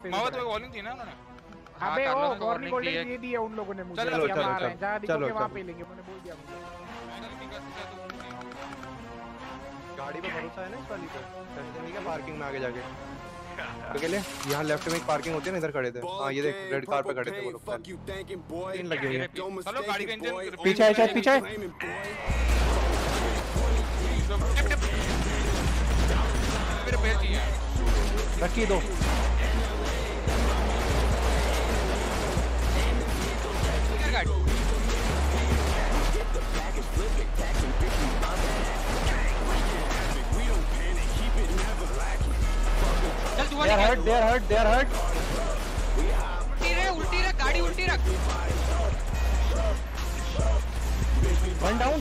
पे। मावा तो वार्निंग थी ना उन्होंने। अबे वो वार्निंग ऑलरेडी दे दी है उन लोगों ने मुझे। चलो जहाँ दिखोगे वहाँ पे लेंगे, मैंने बोल दिया मुझे। गाड़ी पे भरोसा है ना इस वाली पे? नहीं क्या पार्किंग में आगे जाके अकेले यहाँ लेफ्ट में एक पार्किंग होती है ना, इधर खड़े थे। हाँ ये देख रेड कार पे खड़े थे वो लोग। तीन लगे हुए हैं। चलो गाड़ी का इंजन पीछे है, शायद पीछे है। मेरे पैर चाहिए। रखी दो। गाड़ी They are hurt, they are hurt, they are hurt. उल्टी रख गाड़ी उल्टी रख। One down.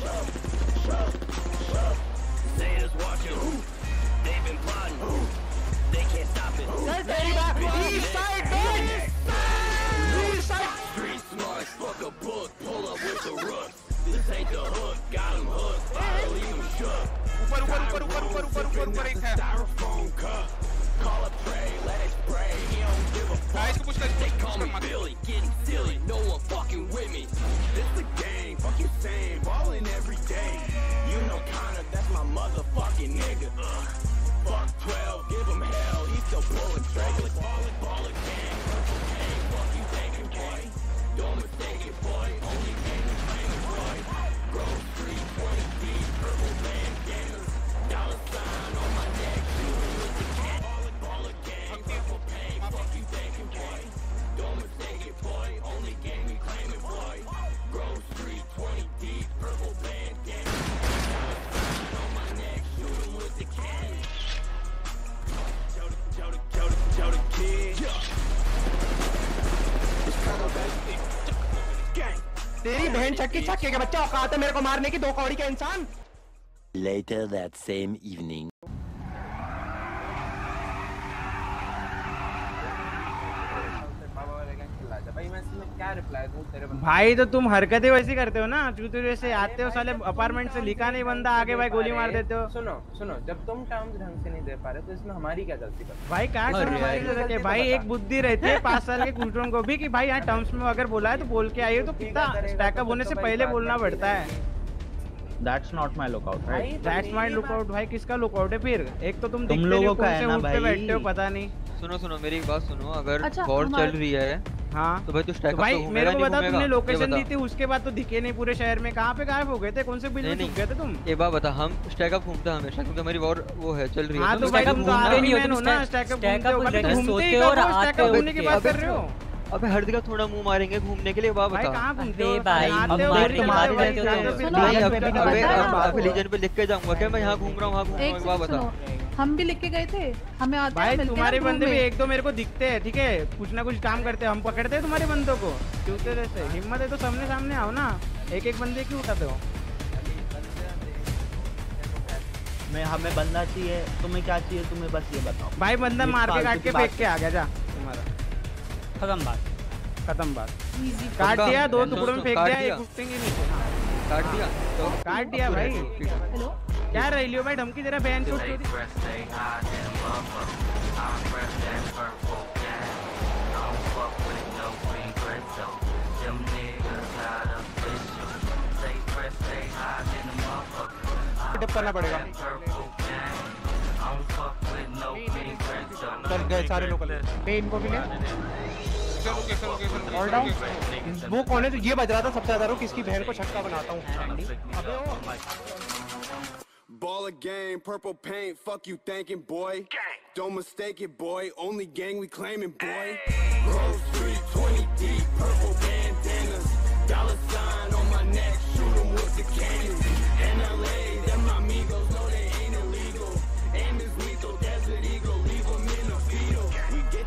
East side, man. East side. Street smart, fuck a book, pull up with the rook. This ain't the hook, got him hooked, leave him shook. ऊपर ऊपर ऊपर ऊपर ऊपर ऊपर ऊपर ऊपर एक है। Styrofoam cup. Call a prey, let it spray. He don't give a fuck. इसको पुश कर। They call me Billy, getting silly. No one fucking with me. It's the game, fuck you saying, ballin' every day. You know Connor, that's my motherfucking nigga. Fuck 12, give him hell. He's still pulling trigger. Ballin' gang, hey, fuck you thinking, boy. Don't mistake it, boy. Only game is playing, boy. Grove Street, 20 deep, purple bandanas. Dollar sign on my neck, shooting with the cat. Ballin' gang, purple paint, fuck you thinking, boy. Don't mistake it, boy. Only game we claiming, boy. Grove Street, 20 deep, purple bandana. Dollar sign on my neck, shooting with the cat. Joe the kid. तेरी बहन चक्की चक्के के बच्चा औकात है मेरे को मारने की, दो कौड़ी का इंसान। Later that same evening. भाई तो तुम हरकतें वैसी करते हो ना, चूतिया जैसे आते हो साले अपार्टमेंट से, लिखा नहीं बंदा, आगे भाई गोली मार देते हो। सुनो सुनो, जब तुम टर्म्स ढंग से नहीं दे पा रहे तो इसमें हमारी क्या गलती? भाई क्या करो भाई, एक बुद्धि रहती है 5 साल के कुटरों को भी कि भाई यहाँ टर्म्स में अगर बोला है तो बोल के आइए, तो कितना स्टैकअप होने से पहले बोलना पड़ता है। That's not my lookout, right? That's my lookout। भाई किसका लुकआउट है फिर? एक तो तुम लोगों का है ना भाई, बैठते हो पता नहीं। सुनो सुनो मेरी एक बात सुनो, अगर वॉर चल रही है हाँ तो भाई तो स्टैक भाई मेरे को बता, तुमने लोकेशन दी थी उसके बाद तो दिखे नहीं पूरे शहर में, कहाँ पे गायब हो गए थे? कौन से बिल में छुप गए थे तुम? एक बात बता, हम स्टैकअप घूमते हैं हमेशा क्योंकि हमारी वॉर वो है चल रही है। हाँ तो भाई तुम तो आर्मी मैन हो ना, स्टैकअप घूमते हो, स्टैकअप घूमने की बात कर रहे हो? अबे हर जगह थोड़ा मुंह मारेंगे घूमने के लिए, बात बता। कहाँ घूमते हो भाई? अबे लीजन पे लिख के जाऊंगा क्या मैं यहाँ घूम रहा हूँ वहाँ घूम रहा हूँ, बात बता। हम भी लिख के गए थे, हमें आते भाई तुम्हारे बंदे भी एक दो मेरे को दिखते हैं, ठीक है, कुछ ना कुछ काम करते हैं, हम पकड़ते हैं तुम्हारे बंदों को। क्योंकि जैसे हिम्मत है तो सामने सामने आओ ना, एक एक बंदे क्यों उठाते हो? हमें बंदा चाहिए, तुम्हें क्या चाहिए, तुम्हें बस ये बताओ। भाई बंदा मार के काट के फेंक के आ गया, जा तुम्हारा खत्म बात, खत्म बात। काट दिया, 2 टुकड़ों में फेंक दिया, एक उठेंगे नहीं। काट दिया तो काट दिया भाई। हेलो क्या रही लियो भाई धमकी दे रहा, बहन चोद तेरी। टिप करना पड़ेगा। चल गए सारे लोकल, इनको भी ले। वो कौन है? तो ये बज रहा था सबसे ज्यादा, किसकी बहन को छक्का बनाता हूँ। Ball of game, purple paint, fuck you thinking, boy. Don't mistake it, boy. Only gang we claiming, boy. Grove Street, 20 deep, purple bandanas. Dollar sign on my neck, shoot 'em with the can.